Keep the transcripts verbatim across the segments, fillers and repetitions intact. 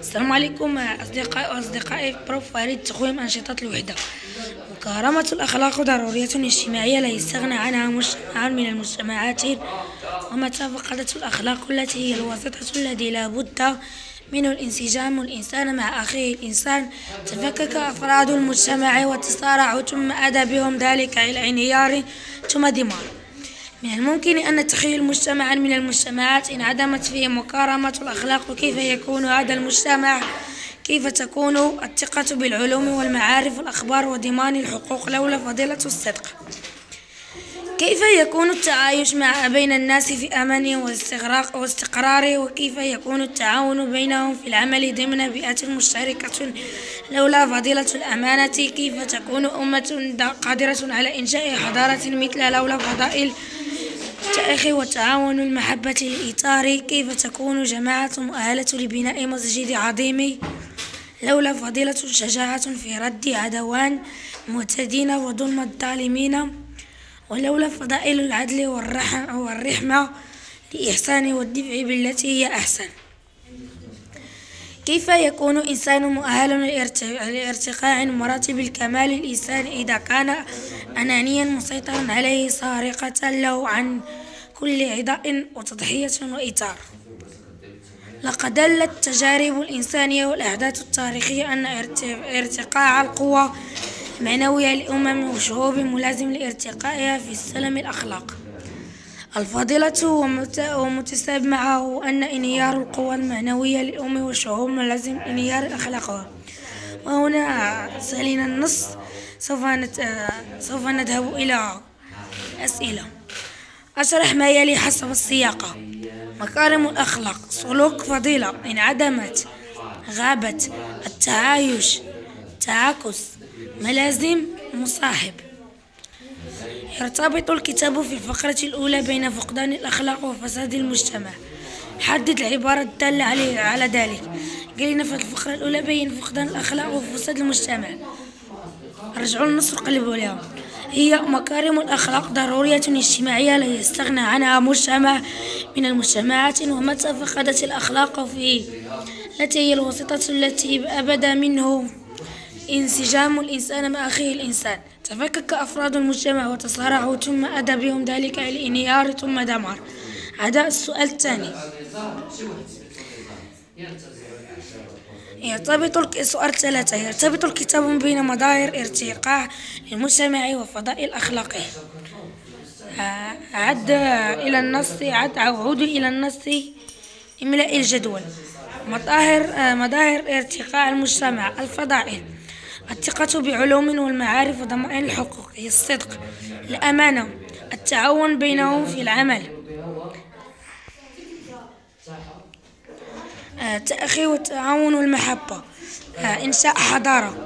السلام عليكم أصدقائي وأصدقائي. بروف فريد، تقويم أنشطة الوحدة. مكارمة الأخلاق ضرورية اجتماعية لا يستغنى عنها مجتمع من المجتمعات، ومتى فقدت الأخلاق التي هي الواسطة الذي لا بد منه الانسجام الإنسان مع أخيه الإنسان، تفكك أفراد المجتمع وتصارعوا ثم أدى بهم ذلك إلى انهيار ثم دمار. من الممكن أن نتخيل مجتمعا من المجتمعات انعدمت فيه مكارمة الأخلاق. كيف يكون هذا المجتمع؟ كيف تكون الثقة بالعلوم والمعارف والأخبار وضمان الحقوق لولا فضيلة الصدق؟ كيف يكون التعايش مع بين الناس في أمان واستقرار؟ وكيف يكون التعاون بينهم في العمل ضمن بيئة مشتركة لولا فضيلة الأمانة؟ كيف تكون أمة قادرة على إنشاء حضارة مثل لولا فضائل التأخي والتعاون المحبة الإيثار؟ كيف تكون جماعة مؤهلة لبناء مسجد عظيم لولا فضيلة شجاعة في رد عدوان معتدين وظلم الظالمين؟ ولولا فضائل العدل والرحمة لإحسان والدفع بالتي هي أحسن؟ كيف يكون إنسان مؤهل لارتقاء مراتب الكمال الإنسان إذا كان أنانيا مسيطرا عليه سارقة له عن كل عطاء وتضحية وإيثار؟ لقد دلت التجارب الإنسانية والأحداث التاريخية أن ارتقاء القوى المعنوية لأمم وشعوب ملازم لارتقائها في السلم الأخلاق الفاضلة، ومتساب معه أن انهيار القوى المعنوية للأمم والشعوب ملازم انهيار الأخلاق. وهنا سألنا النص، سوف سوف نذهب إلى أسئلة. أشرح ما يلي حسب السياق. مكارم الأخلاق: سلوك فضيلة انعدمت، غابت، التعايش، تعاكس، ملازم، مصاحب. يرتبط الكتاب في الفقرة الأولى بين فقدان الأخلاق وفساد المجتمع. حدد العبارة الدالة على ذلك. قلنا في الفقرة الأولى بين فقدان الأخلاق وفساد المجتمع. رجعوا النص وقلبوا لها. هي مكارم الأخلاق ضرورية اجتماعية لا يستغنى عنها مجتمع من المجتمعات، ومتى فقدت الأخلاق فيه التي هي الواسطة التي أبدا منه انسجام الإنسان مع أخيه الإنسان، تفكك أفراد المجتمع وتصارعوا ثم أدى بهم ذلك إلى الانهيار ثم دمار. هذا السؤال الثاني. يرتبط السؤال ثلاثة. يرتبط الكتاب بين مظاهر ارتقاء المجتمع وفضاء الأخلاق. عد إلى النص عد عود إلى النص املأ الجدول. مظاهر مظاهر ارتقاء المجتمع: الفضائل، الثقة بعلوم والمعارف وضمان الحقوق، هي الصدق، الأمانة، التعاون بينهم في العمل، التأخي والتعاون والمحبة، إنشاء حضارة،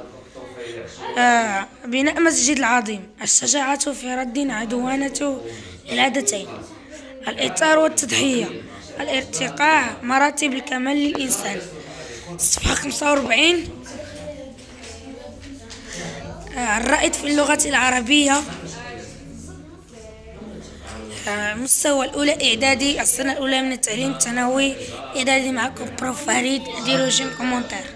بناء مسجد العظيم، الشجاعة في رد عدوانة العادتين، الإيثار والتضحية، الارتقاء مراتب الكمال للإنسان. صفحة خمسة وأربعين. الرائد في اللغة العربية، مستوى الأولى إعدادي، السنة الأولى من التعليم الثانوي إعدادي. معكم بروف فريد. ديروا جيم كومنتار.